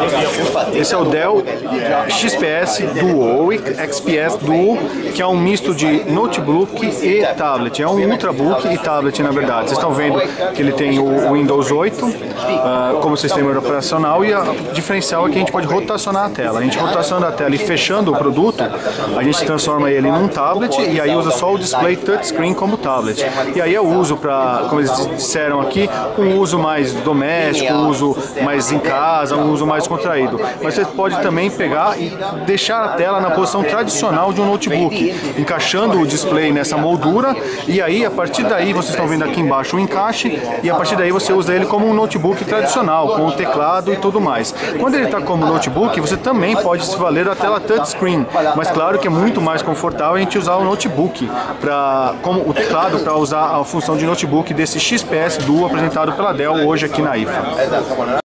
Esse é o Dell XPS Duo, ou XPS Duo, que é um misto de notebook e tablet. É um ultrabook e tablet, na verdade. Vocês estão vendo que ele tem o Windows 8 como sistema operacional, e o diferencial é que a gente pode rotacionar a tela. A gente rotacionando a tela e fechando o produto, a gente transforma ele num tablet e aí usa só o display touchscreen como tablet. E aí eu uso para, como eles disseram aqui, um uso mais doméstico, um uso mais em casa, um uso mais contraído. Mas você pode também pegar e deixar a tela na posição tradicional de um notebook, encaixando o display nessa moldura, e aí a partir daí vocês estão vendo aqui embaixo o encaixe, e a partir daí você usa ele como um notebook tradicional, com o teclado e tudo mais. Quando ele está como notebook, você também pode se valer da tela touchscreen, mas claro que é muito mais confortável a gente usar o notebook como o teclado para usar a função de notebook desse XPS Duo apresentado pela Dell hoje aqui na IFA.